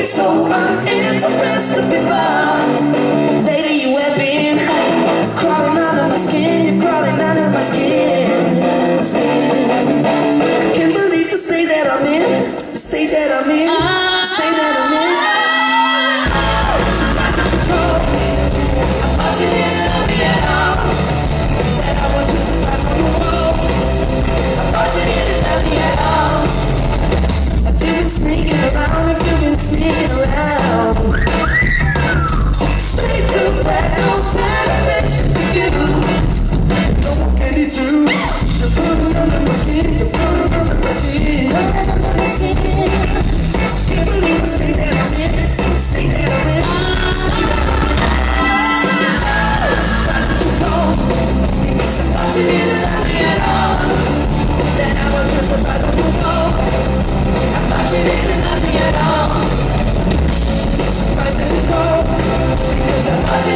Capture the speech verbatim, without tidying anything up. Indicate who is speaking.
Speaker 1: seemed so uninterested before. Lately you have been crawling under my skin. You're crawling under my skin, my skin. I can't believe the state that I'm in, the state that I'm in, the state that I'm in. I'm surprised that you called me. I thought you didn't love me at all. That I want you surprised when you walk. I thought you didn't love me at all. Have you been sneaking around? Have you been sneaking around? Straight to black, no television for you. No more candy too. You're pulling under my skin. You're pulling under my skin. Under my skin. Can't believe the state that I'm in. The state that I'm in. Surprised that you told me. Because I thought you didn't love me at all. Then I was just surprised when you told me. I thought you didn't love me at all. Surprised that you told me. Because I thought you